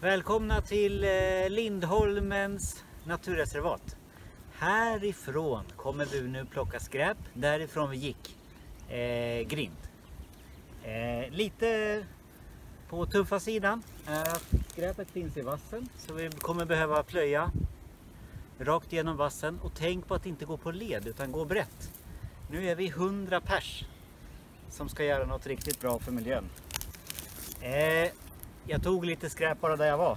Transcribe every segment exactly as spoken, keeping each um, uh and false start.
Välkomna till Lindholmens naturreservat. Härifrån kommer vi nu plocka skräp, därifrån vi gick. Eh, grind. Eh, lite på tuffa sidan är att skräpet finns i vassen, så vi kommer behöva plöja rakt igenom vassen. Och tänk på att inte gå på led utan gå brett. Nu är vi hundra pers som ska göra något riktigt bra för miljön. Eh, jag tog lite skräp bara där jag var.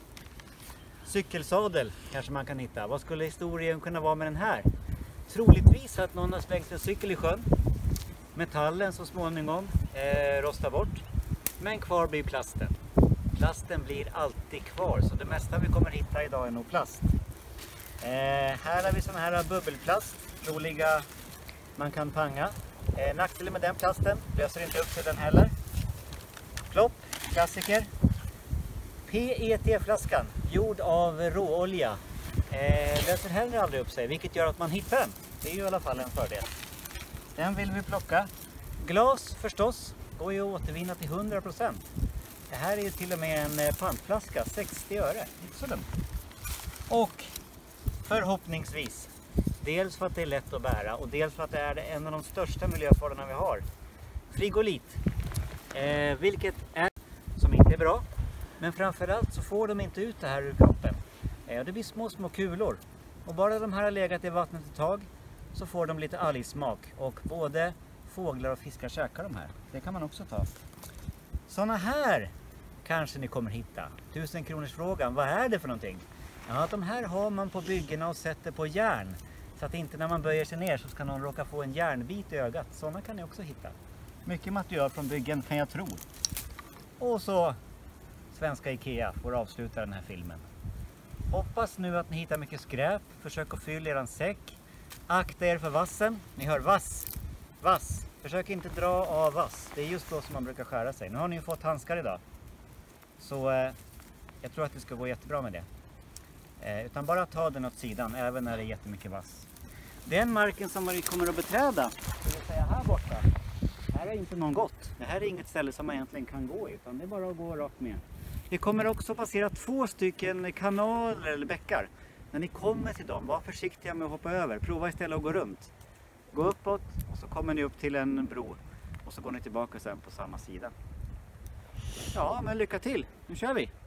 Cykelsadel kanske man kan hitta. Vad skulle historien kunna vara med den här? Troligtvis att någon har slängt en cykel i sjön. Metallen så småningom eh, rostar bort. Men kvar blir plasten. Plasten blir alltid kvar, så det mesta vi kommer hitta idag är nog plast. Eh, här har vi sån här bubbelplast. Roliga man kan panga. Eh, nackdelen med den plasten, löser inte upp sig den heller. Plopp, klassiker. P E T-flaskan, gjord av råolja, eh, löser heller aldrig upp sig, vilket gör att man hittar den. Det är ju i alla fall en fördel. Den vill vi plocka. Glas förstås, går ju att återvinna till hundra procent. Det här är ju till och med en pantflaska, sextio öre, inte så dumt. Och förhoppningsvis, dels för att det är lätt att bära och dels för att det är en av de största miljöfarorna vi har, frigolit. Eh, vilket är som inte är bra, men framförallt så får de inte ut det här ur kroppen. Eh, det blir små små kulor, och bara de här har legat i vattnet ett tag så får de lite algsmak, och både fåglar och fiskar käkar de här. Det kan man också ta. Såna här kanske ni kommer hitta. Tusen kronors frågan, vad är det för någonting? Ja, de här har man på byggena och sätter på järn, så att inte när man böjer sig ner så ska någon råka få en järnbit i ögat. Såna kan ni också hitta. Mycket material från byggen kan jag tro. Och så svenska Ikea får avsluta den här filmen. Hoppas nu att ni hittar mycket skräp. Försök att fylla eran säck. Akta er för vassen. Ni hör vass. Vass. Försök inte dra av vass. Det är just då som man brukar skära sig. Nu har ni ju fått handskar idag. Så eh, jag tror att det ska gå jättebra med det. Eh, utan bara ta den åt sidan även när det är jättemycket vass. Den marken som vi kommer att beträda, det vill säga här borta. Här är inte någon gott. Det här är inget ställe som man egentligen kan gå i, utan det är bara att gå rakt med. Vi kommer också passera två stycken kanaler eller bäckar. När ni kommer till dem, var försiktiga med att hoppa över. Prova istället att gå runt. Gå uppåt och så kommer ni upp till en bro. Och så går ni tillbaka sen på samma sida. Ja, men lycka till. Nu kör vi!